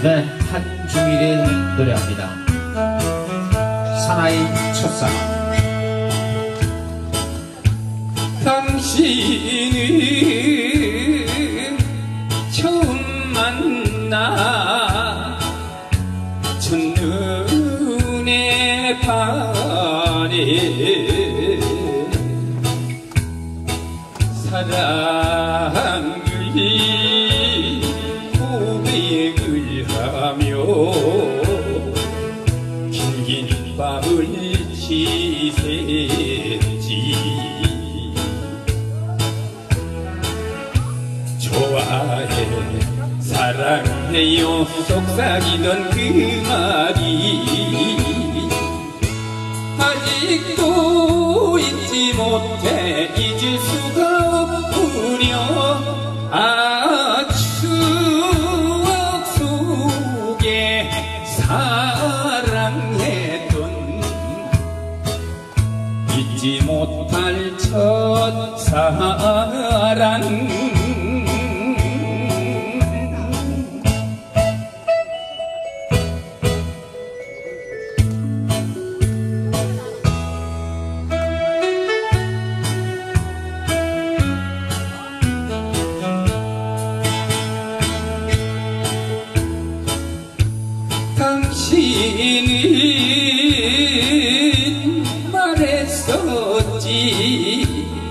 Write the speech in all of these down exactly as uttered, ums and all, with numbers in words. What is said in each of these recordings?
네, 한중일이 노래합니다. 사나이 첫사랑. 당신은 처음 만나 첫눈에 반해 사랑을 고백을 하며 긴긴 밤을 지새지 좋아해 사랑해요 속삭이던 그 말이 아직도 잊지 못해 잊을 수가 없구려. 아 추억 속에 사랑했던 잊지 못할 첫사랑. 당신은 말했었지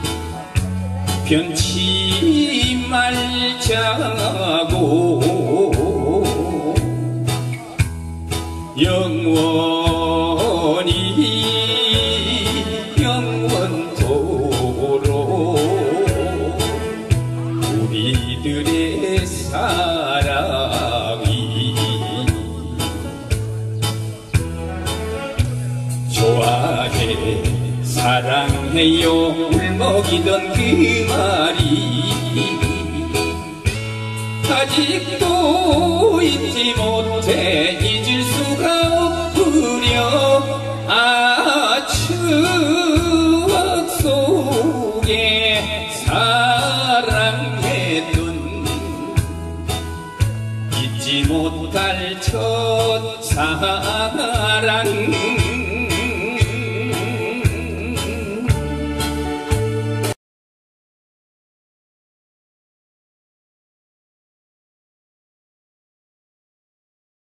변치 말자고 영원히 영원토록 우리들의 사랑이 좋아해 사랑해요 울먹이던 그 말이 아직도 잊지 못해 잊을 수가 없구려. 아 추억 속에 사랑했던 잊지 못할 첫사랑.